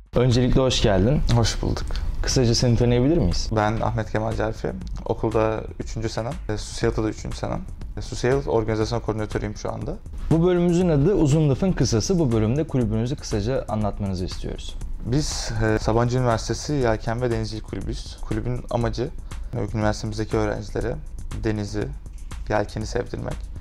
Öncelikle hoş geldin. Hoş bulduk. Kısaca seni tanıyabilir miyiz? Ben Ahmet Kemal Cerfi. Okulda 3. senem, SUSYAL'da da 3. senem. SUSYAL organizasyon koordinatörüyüm şu anda. Bu bölümümüzün adı Uzun Lafın Kısası. Bu bölümde kulübünüzü kısaca anlatmanızı istiyoruz. Biz Sabancı Üniversitesi Yelken ve Denizcilik Kulübüyüz. Kulübün amacı üniversitemizdeki öğrencilere denizi, yelkeni sevdirmek.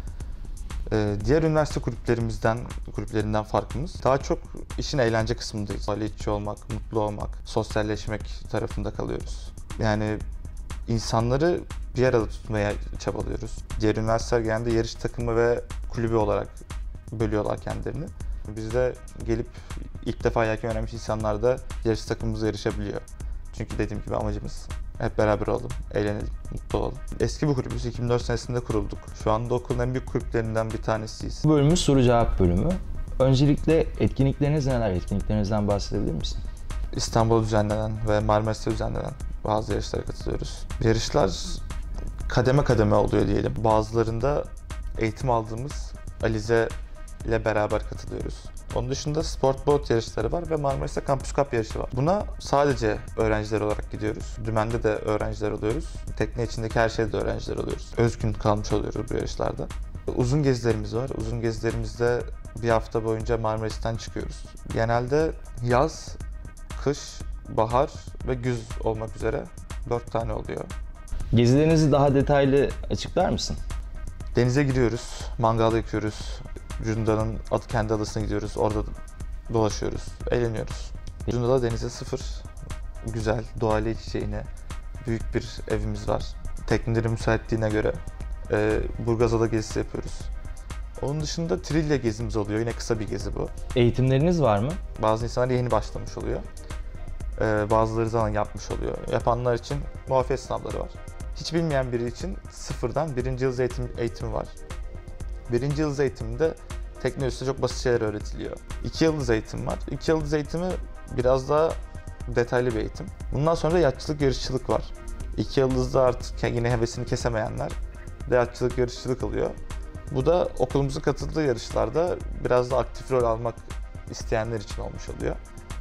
Diğer üniversite kulüplerinden farkımız daha çok işin eğlence kısmındayız. Faaliyetçi olmak, mutlu olmak, sosyalleşmek tarafında kalıyoruz. Yani insanları bir arada tutmaya çabalıyoruz. Diğer üniversiteler genelde yarış takımı ve kulübü olarak bölüyorlar kendilerini. Biz de gelip ilk defa yelken öğrenmiş insanlar da yarış takımımızla yarışabiliyor. Çünkü dediğim gibi amacımız hep beraber olalım, eğlenelim, mutlu olalım. Eski bir kulübüz, 2004 senesinde kurulduk. Şu anda okulun en büyük kulüplerinden bir tanesiyiz. Bu bölümümüz soru-cevap bölümü. Öncelikle etkinlikleriniz neler? Etkinliklerinizden bahsedebilir misin? İstanbul'da düzenlenen ve Marmaris'te düzenlenen bazı yarışlara katılıyoruz. Yarışlar kademe kademe oluyor diyelim. Bazılarında eğitim aldığımız Alize ile beraber katılıyoruz. Onun dışında sport boat yarışları var ve Marmaris'te Campus Cup yarışı var. Buna sadece öğrenciler olarak gidiyoruz. Dümen'de de öğrenciler oluyoruz. Tekne içindeki her şeyde de öğrenciler oluyoruz. Özgün kalmış oluyoruz bu yarışlarda. Uzun gezilerimiz var. Uzun gezilerimizde bir hafta boyunca Marmaris'ten çıkıyoruz. Genelde yaz, kış, bahar ve güz olmak üzere 4 tane oluyor. Gezilerinizi daha detaylı açıklar mısın? Denize giriyoruz, mangal yakıyoruz. Cunda'nın kendi adasına gidiyoruz, orada dolaşıyoruz, eğleniyoruz. Cunda'da denize sıfır, güzel, doğayla iç içe yine büyük bir evimiz var. Teknelerin müsaitliğine göre Burgazada gezisi yapıyoruz. Onun dışında Trilya gezimiz oluyor, yine kısa bir gezi bu. Eğitimleriniz var mı? Bazı insanlar yeni başlamış oluyor, bazıları zaman yapmış oluyor. Yapanlar için muafiyet sınavları var. Hiç bilmeyen biri için sıfırdan 1. yıldız eğitimi var. 1. yıldız eğitiminde tekne üstü çok basit şeyler öğretiliyor. 2 yıldız eğitim var. 2 yıldız eğitimi biraz daha detaylı bir eğitim. Bundan sonra da yatçılık, yarışçılık var. 2 yıldızda artık yine hevesini kesemeyenler de yatçılık, yarışçılık alıyor. Bu da okulumuzun katıldığı yarışlarda biraz da aktif rol almak isteyenler için olmuş oluyor.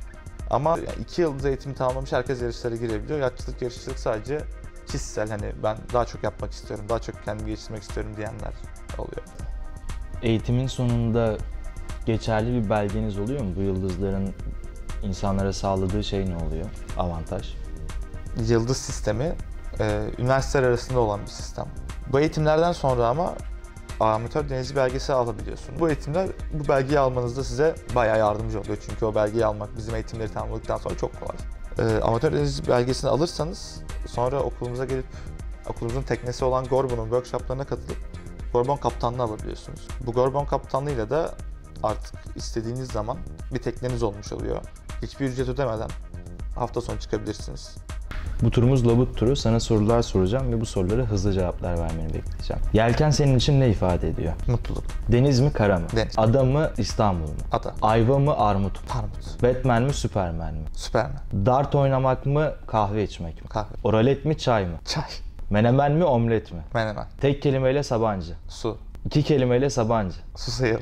Ama 2 yıldız eğitimi tamamlamış herkes yarışlara girebiliyor. Yatçılık, yarışçılık sadece kişisel, hani ben daha çok yapmak istiyorum, daha çok kendimi geliştirmek istiyorum diyenler oluyor. Eğitimin sonunda geçerli bir belgeniz oluyor mu? Bu yıldızların insanlara sağladığı şey ne oluyor? Avantaj? Yıldız sistemi üniversiteler arasında olan bir sistem. Bu eğitimlerden sonra ama amatör denizci belgesi alabiliyorsun. Bu eğitimler bu belgeyi almanızda size bayağı yardımcı oluyor. Çünkü o belgeyi almak bizim eğitimleri tamamladıktan sonra çok kolay. Amatör denizci belgesini alırsanız sonra okulumuza gelip okulumuzun teknesi olan Gorbon'un workshoplarına katılıp Gorbon kaptanlığı alabiliyorsunuz. Bu Gorbon kaptanlığıyla da artık istediğiniz zaman bir tekneniz olmuş oluyor. Hiçbir ücret ödemeden hafta sonu çıkabilirsiniz. Bu turumuz labut turu. Sana sorular soracağım ve bu sorulara hızlı cevaplar vermeni bekleyeceğim. Yelken senin için ne ifade ediyor? Mutluluk. Deniz mi, kara mı? Deniz. Ada mı, İstanbul mu? Ada. Ayva mı, armut mu? Armut. Batman mi, Superman mi? Superman. Dart oynamak mı, kahve içmek mi? Kahve. Oralet mi, çay mı? Çay. Menemen mi, omlet mi? Menemen. Tek kelimeyle Sabancı. Su. 2 kelimeyle Sabancı. Su sayılı.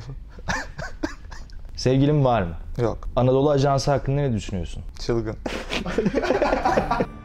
Sevgilin var mı? Yok. Anadolu Ajansı hakkında ne düşünüyorsun? Çılgın.